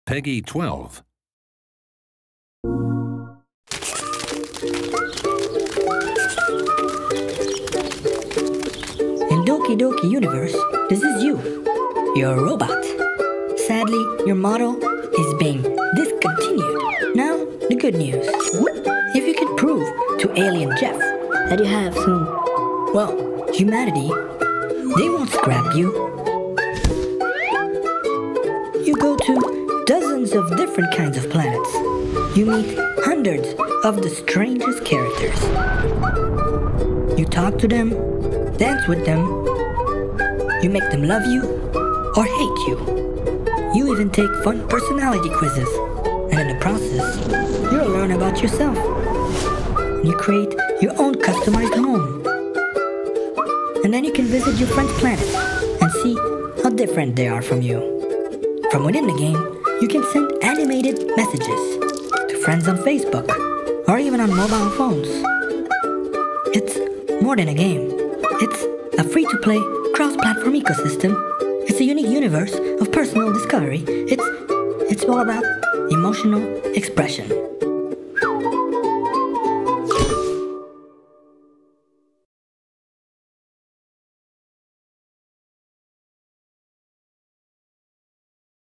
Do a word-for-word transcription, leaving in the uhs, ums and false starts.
Peggy twelve. In Doki Doki Universe, this is you. You're a robot. Sadly, your model is being discontinued. Now, the good news. If you can prove to Alien Jeff that you have some, well, humanity, they won't scrap you. You go to dozens of different kinds of planets. You meet hundreds of the strangest characters. You talk to them, dance with them. You make them love you or hate you. You even take fun personality quizzes. And in the process, you'll learn about yourself. You create your own customized home. And then you can visit your friends' planets and see how different they are from you. From within the game, you can send animated messages to friends on Facebook or even on mobile phones. It's more than a game. It's a free-to-play, cross-platform ecosystem. It's a unique universe of personal discovery. It's, it's all about emotional expression.